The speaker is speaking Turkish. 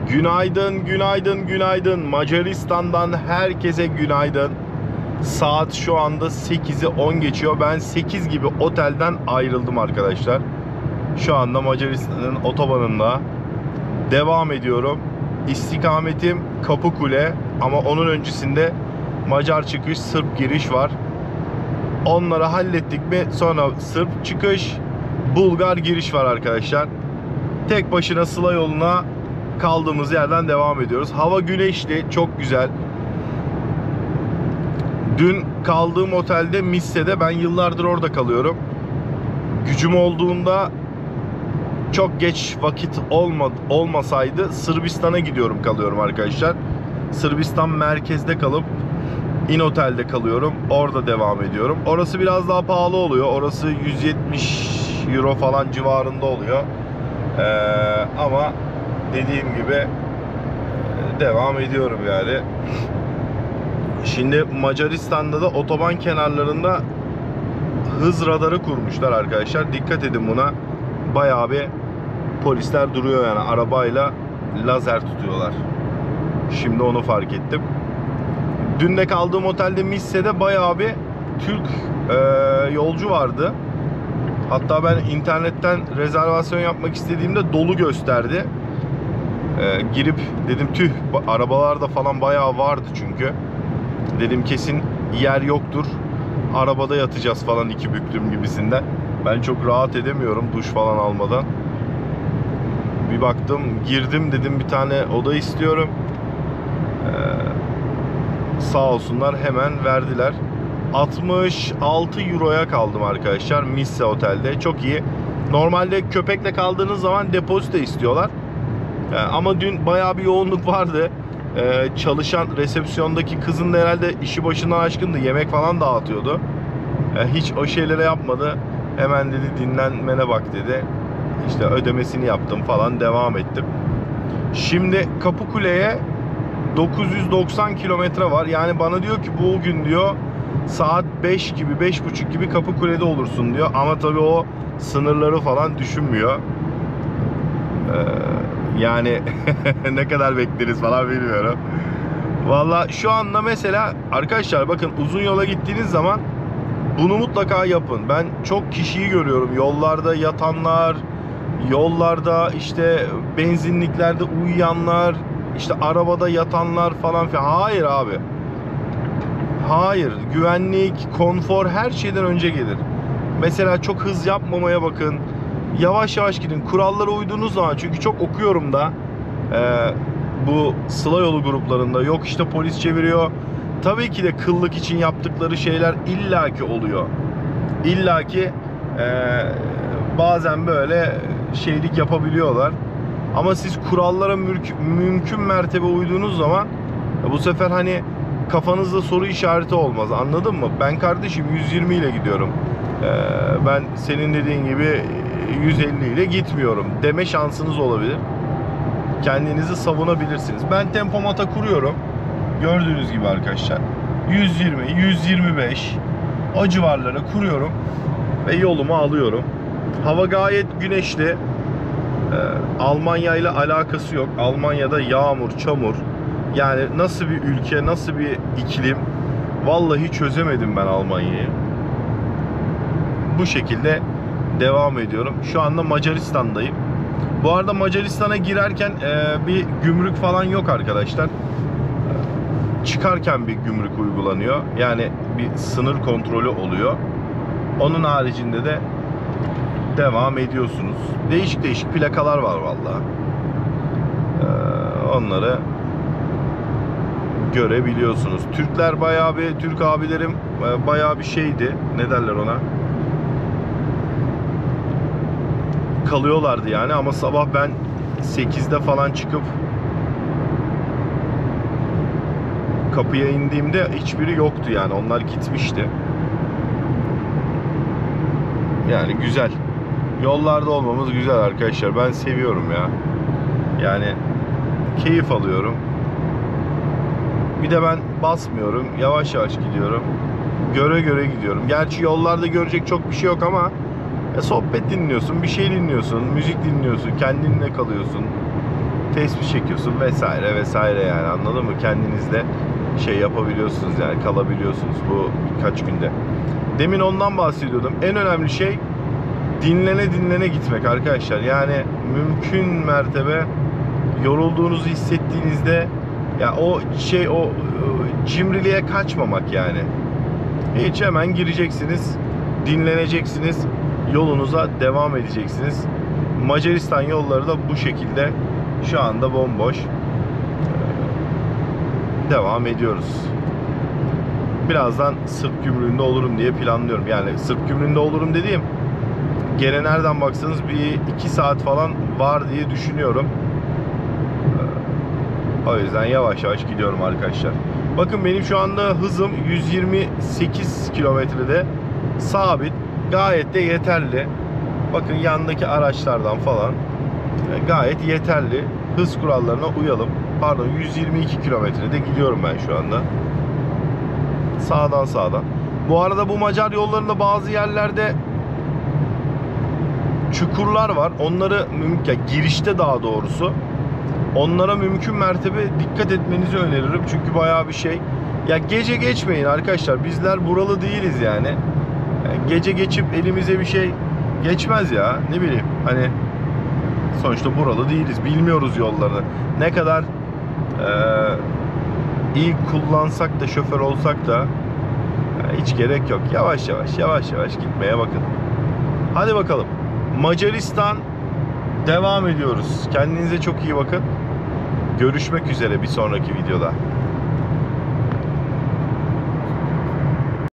Günaydın, günaydın, günaydın. Macaristan'dan herkese günaydın. Saat şu anda 8'i 10 geçiyor. Ben 8 gibi otelden ayrıldım arkadaşlar. Şu anda Macaristan'ın otobanında devam ediyorum. İstikametim Kapıkule ama onun öncesinde Macar çıkış, Sırp giriş var. Onları hallettik mi sonra Sırp çıkış, Bulgar giriş var arkadaşlar. Tek başına Sıla yoluna kaldığımız yerden devam ediyoruz. Hava güneşli, çok güzel. Dün kaldığım otelde Misse'de, ben yıllardır orada kalıyorum. Gücüm olduğunda çok geç vakit olmasaydı Sırbistan'a gidiyorum, kalıyorum arkadaşlar. Sırbistan merkezde kalıp İnotelde kalıyorum. Orada devam ediyorum. Orası biraz daha pahalı oluyor. Orası 170 euro falan civarında oluyor. Ama dediğim gibi devam ediyorum yani. Şimdi Macaristan'da da otoban kenarlarında hız radarı kurmuşlar arkadaşlar. Dikkat edin buna. Bayağı bir polisler duruyor yani, arabayla lazer tutuyorlar. Şimdi onu fark ettim. Dün de kaldığım otelde Misse'de bayağı bir Türk yolcu vardı. Hatta ben internetten rezervasyon yapmak istediğimde dolu gösterdi. Girip dedim tüh, arabalarda falan bayağı vardı çünkü. Dedim kesin yer yoktur, arabada yatacağız falan iki büklüm gibisinden. Ben çok rahat edemiyorum duş falan almadan. Bir baktım, girdim, dedim bir tane oda istiyorum. Sağ olsunlar hemen verdiler. 66 euroya kaldım arkadaşlar Misse otelde. Çok iyi. Normalde köpekle kaldığınız zaman depozito istiyorlar. Ama dün bayağı bir yoğunluk vardı. Çalışan resepsiyondaki kızın da herhalde işi başından aşkındı. Yemek falan dağıtıyordu. Hiç o şeylere yapmadı. Hemen dedi dinlenmene bak dedi. İşte ödemesini yaptım falan, devam ettim. Şimdi Kapıkule'ye 990 kilometre var. Yani bana diyor ki bugün diyor saat 5 gibi, 5.30 gibi Kapıkule'de olursun diyor. Ama tabii o sınırları falan düşünmüyor. Yani ne kadar bekleriz falan bilmiyorum. Valla şu anda mesela arkadaşlar bakın, uzun yola gittiğiniz zaman bunu mutlaka yapın. Ben çok kişiyi görüyorum. Yollarda yatanlar, yollarda işte benzinliklerde uyuyanlar, işte arabada yatanlar falan filan. Hayır abi. Hayır. Güvenlik, konfor her şeyden önce gelir. Mesela çok hız yapmamaya bakın. Yavaş yavaş gidin. Kurallara uyduğunuz zaman, çünkü çok okuyorum da bu Sıla yolu gruplarında, yok işte polis çeviriyor. Tabii ki de kıllık için yaptıkları şeyler illaki oluyor. İllaki bazen böyle şeylik yapabiliyorlar. Ama siz kurallara mümkün mertebe uyduğunuz zaman bu sefer hani kafanızda soru işareti olmaz. Anladın mı? Ben kardeşim 120 ile gidiyorum. Ben senin dediğin gibi 150 ile gitmiyorum deme şansınız olabilir. Kendinizi savunabilirsiniz. Ben tempomata kuruyorum. Gördüğünüz gibi arkadaşlar. 120, 125 o civarlara kuruyorum ve yolumu alıyorum. Hava gayet güneşli. Almanya ile alakası yok. Almanya'da yağmur, çamur. Yani nasıl bir ülke, nasıl bir iklim? Vallahi çözemedim ben Almanya'yı. Bu şekilde devam ediyorum. Şu anda Macaristan'dayım. Bu arada Macaristan'a girerken bir gümrük falan yok arkadaşlar. Çıkarken bir gümrük uygulanıyor. Yani bir sınır kontrolü oluyor. Onun haricinde de devam ediyorsunuz. Değişik değişik plakalar var vallahi. Onları görebiliyorsunuz. Türkler bayağı bir, Türk abilerim bayağı bir şeydi. Ne derler ona? Kalıyorlardı yani, ama sabah ben 8'de falan çıkıp kapıya indiğimde hiçbiri yoktu yani. Onlar gitmişti. Yani güzel. Yollarda olmamız güzel arkadaşlar. Ben seviyorum ya. Yani keyif alıyorum. Bir de ben basmıyorum. Yavaş yavaş gidiyorum. Göre göre gidiyorum. Gerçi yollarda görecek çok bir şey yok ama sohbet dinliyorsun, bir şey dinliyorsun, müzik dinliyorsun, kendinle kalıyorsun. tespih çekiyorsun vesaire vesaire, yani anladın mı? Kendinizde şey yapabiliyorsunuz, yani kalabiliyorsunuz bu birkaç günde. Demin ondan bahsediyordum. En önemli şey dinlene dinlene gitmek arkadaşlar. Yani mümkün mertebe yorulduğunuzu hissettiğinizde ya o cimriliğe kaçmamak yani. Hiç, hemen gireceksiniz, dinleneceksiniz, yolunuza devam edeceksiniz. Macaristan yolları da bu şekilde şu anda bomboş. Devam ediyoruz. Birazdan Sırp gümrüğünde olurum diye planlıyorum. Yani Sırp gümrüğünde olurum dediğim, gene nereden baksanız bir 2 saat falan var diye düşünüyorum. O yüzden yavaş yavaş gidiyorum arkadaşlar. Bakın benim şu anda hızım 128 kilometrede sabit. Gayet de yeterli. Bakın yandaki araçlardan falan gayet yeterli. Hız kurallarına uyalım. Pardon, 122 kilometrede gidiyorum ben şu anda. Sağdan. Bu arada bu Macar yollarında bazı yerlerde çukurlar var. Onları girişte daha doğrusu. Onlara mümkün mertebe dikkat etmenizi öneririm. Çünkü bayağı bir şey. Ya gece geçmeyin arkadaşlar. Bizler buralı değiliz yani. Gece geçip elimize bir şey geçmez ya. Ne bileyim. Hani sonuçta buralı değiliz. Bilmiyoruz yollarını. Ne kadar iyi kullansak da, şoför olsak da hiç gerek yok. Yavaş yavaş gitmeye bakın. Hadi bakalım. Macaristan, devam ediyoruz. Kendinize çok iyi bakın. Görüşmek üzere bir sonraki videoda.